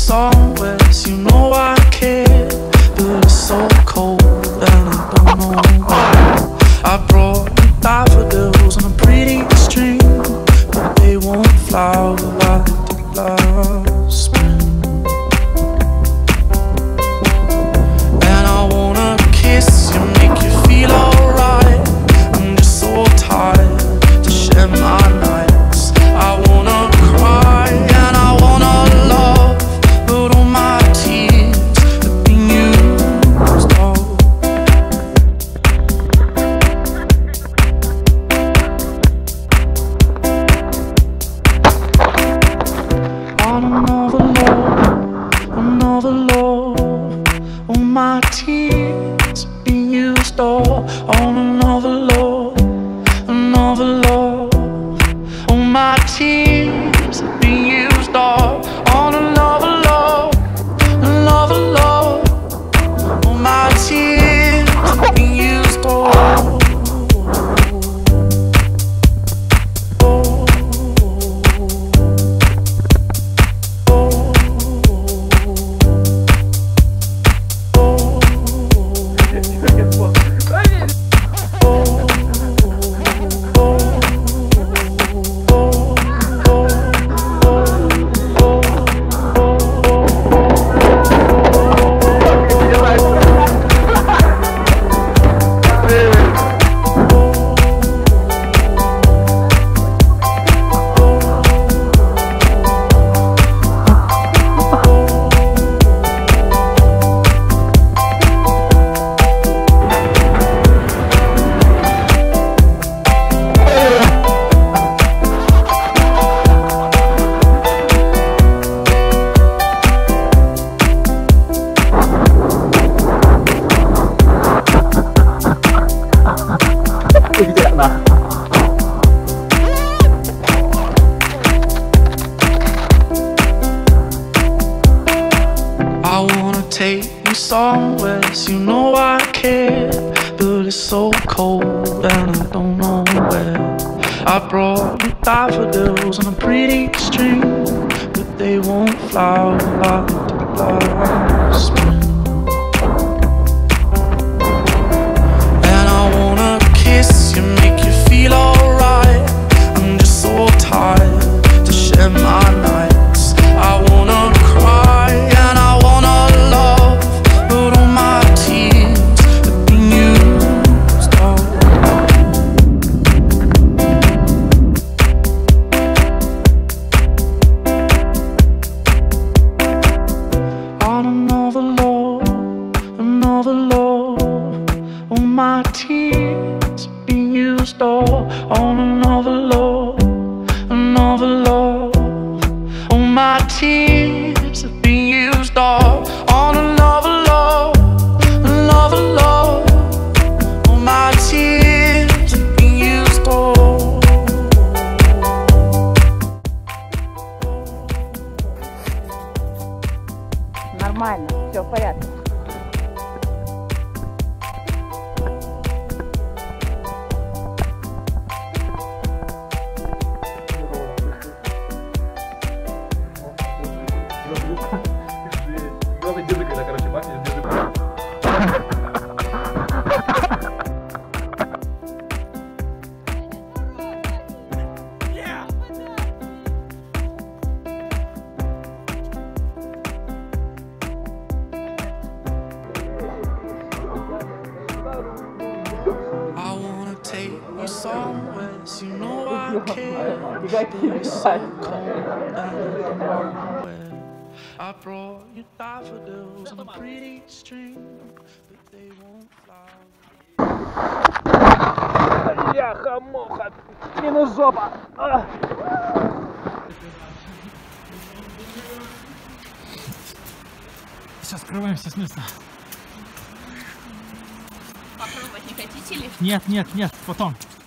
somewhere, so you know I care, but it's so cold and I don't know why. I brought you daffodils on a pretty string, but they won't flower like they did last spring. And I wanna kiss you, make you feel alright. I'm just so tired to share my nights. I wanna cry and I wanna love, but all my tears have been used up. On another love, all my tears have been used all. On another love, all my tears have been used all. On another love, all my tears have been used all. I wanna take you somewhere, so you know I care, but it's so cold and I don't know where. I brought you daffodils on a pretty string, but they won't flower like they did last spring. And I wanna kiss you, make you feel alright. I'm just so tired to share my nights. I wanna cry and I wanna love, but all my tears have been used up. On another love, all my tears have been used all. On another love, all my tears have been used all. On another love, all my tears have been used all. Нормально, все в порядке. Главное, держи, когда, короче, бахнешь, держи. I wanna take you somewhere, so you know I care, but it's so cold and I don't know where. I brought you daffodils on a pretty string, but they won't flower. Бляха-муха, минус жопа. Сейчас скрываемся с места. Попробовать не хотите ли? Нет, потом.